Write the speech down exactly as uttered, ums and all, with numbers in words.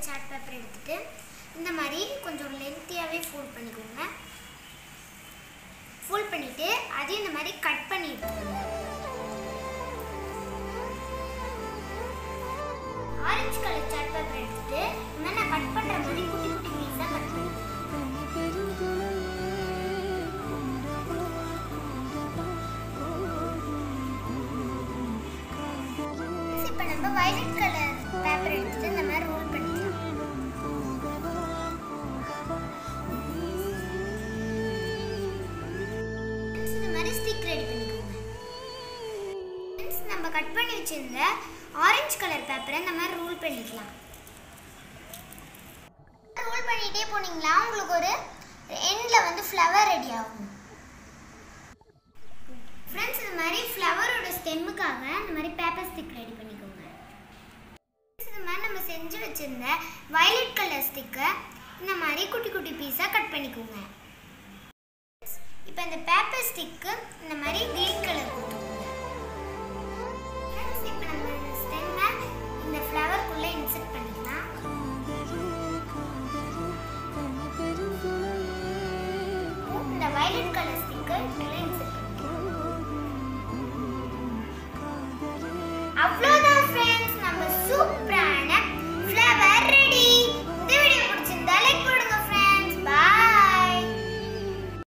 Colour chart paper எடுத்துட்டு இந்த மாதிரி கொஞ்சம் லென்த்தியாகவே ஃபோல்ட் பண்ணிக்கோங்க. ஃபோல்ட் பண்ணிவிட்டு அதையும் இந்த மாதிரி கட் பண்ணி எடுத்துக்கோங்க. ஆரஞ்சு கலர் சார்ட் பேப்பர் எடுத்துட்டு இந்த மாதிரி நான் கட் பண்ணுற மாதிரி குட்டி குட்டி பீஸாக கட் பண்ணிக்கோங்க. இப்போ நம்ம வயலட் கலர் பேப்பர் எடுத்துட்டு இந்த மாதிரி ரோல் பண்ணிக்கலாம். இந்த மாதிரி ஸ்டிக் ரெடி பண்ணிக்கோங்க. நம்ம கட் பண்ணி வச்சிருந்த ஆரஞ்சு கலர் பேப்பரை இந்த மாதிரி ரோல் பண்ணிக்கலாம். ரோல் பண்ணிட்டே போனீங்களா உங்களுக்கு ஒரு எண்ட்ல வந்து ஃப்ளவர் ரெடி ஆகும். ஃப்ரெண்ட்ஸ், இந்த மாதிரி ஃப்ளவரோட ஸ்டெம்முக்காக இந்த மாதிரி பேப்பர் ஸ்டிக் ரெடி பண்ணிக்கோங்க. இந்த மாதிரி நம்ம செஞ்சு வச்சிருந்த வயலட் கலர் ஸ்டிக்கை இந்த மாதிரி குட்டி குட்டி பீஸாக கட் பண்ணிக்கோங்க. இப்போ இந்த பேப்பர் ஸ்டிக்கு இந்த மாதிரி கிரீன் கலர் கொடுத்துக்கோங்க. ஃப்ரெண்ட்ஸ், இப்போ நம்ம இந்த ஸ்டெம்மை இந்த ஃப்ளவருக்குள்ளே இன்செர்ட் பண்ணிக்கலாம். இந்த வயலட் கலர் ஸ்டிக்கை